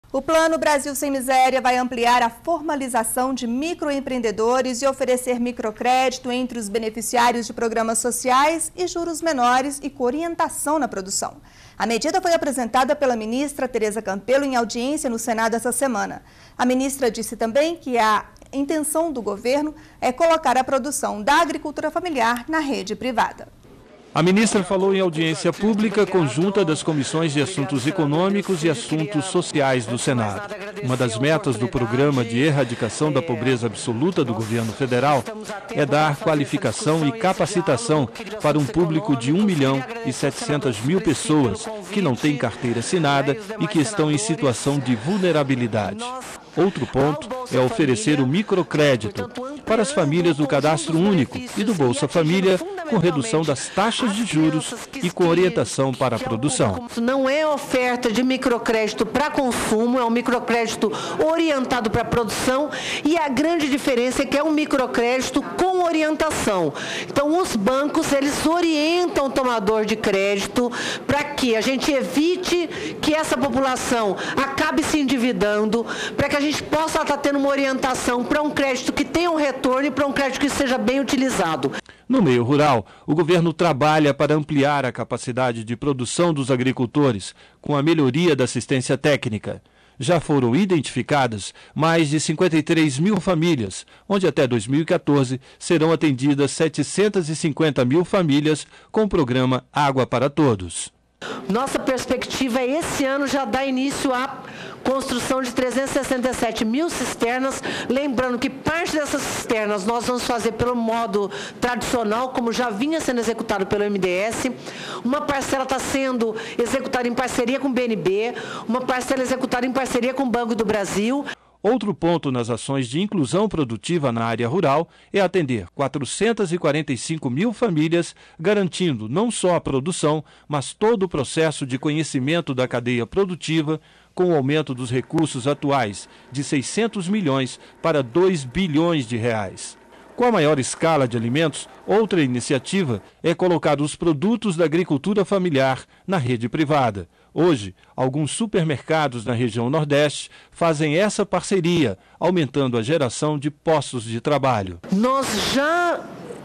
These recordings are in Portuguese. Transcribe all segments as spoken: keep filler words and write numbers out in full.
O Plano Brasil Sem Miséria vai ampliar a formalização de microempreendedores e oferecer microcrédito entre os beneficiários de programas sociais e juros menores e com orientação na produção. A medida foi apresentada pela ministra Tereza Campelo em audiência no Senado essa semana. A ministra disse também que a intenção do governo é colocar a produção da agricultura familiar na rede privada. A ministra falou em audiência pública conjunta das Comissões de Assuntos Econômicos e Assuntos Sociais do Senado. Uma das metas do Programa de Erradicação da Pobreza Absoluta do governo federal é dar qualificação e capacitação para um público de um milhão e setecentas mil pessoas que não têm carteira assinada e que estão em situação de vulnerabilidade. Outro ponto é oferecer o microcrédito para as famílias do Cadastro Único e do Bolsa Família, com redução das taxas de juros e com orientação para a produção. Não é oferta de microcrédito para consumo, é um microcrédito orientado para a produção, e a grande diferença é que é um microcrédito com orientação. Então, os bancos, eles orientam o tomador de crédito para que a gente evite que essa população acabe se endividando, para que a gente possa estar tendo uma orientação para um crédito que tenha um retorno e para um crédito que seja bem utilizado. No meio rural, o governo trabalha para ampliar a capacidade de produção dos agricultores, com a melhoria da assistência técnica. Já foram identificadas mais de cinquenta e três mil famílias, onde até dois mil e quatorze serão atendidas setecentas e cinquenta mil famílias com o programa Água para Todos. Nossa perspectiva é esse ano já dar início à construção de trezentas e sessenta e sete mil cisternas, lembrando que parte dessas cisternas nós vamos fazer pelo modo tradicional, como já vinha sendo executado pelo M D S, uma parcela está sendo executada em parceria com o B N B, uma parcela executada em parceria com o Banco do Brasil. Outro ponto nas ações de inclusão produtiva na área rural é atender quatrocentas e quarenta e cinco mil famílias, garantindo não só a produção, mas todo o processo de conhecimento da cadeia produtiva, com o aumento dos recursos atuais de seiscentos milhões para dois bilhões de reais. Com a maior escala de alimentos, outra iniciativa é colocar os produtos da agricultura familiar na rede privada. Hoje, alguns supermercados na região Nordeste fazem essa parceria, aumentando a geração de postos de trabalho. Nós já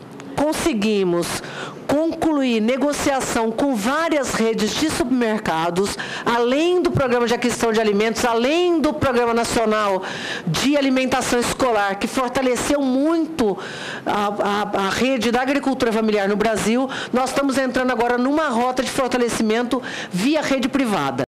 conseguimos concluir negociação com várias redes de supermercados, além do programa de aquisição de alimentos, além do Programa Nacional de Alimentação Escolar, que fortaleceu muito a, a, a rede da agricultura familiar no Brasil. Nós estamos entrando agora numa rota de fortalecimento via rede privada.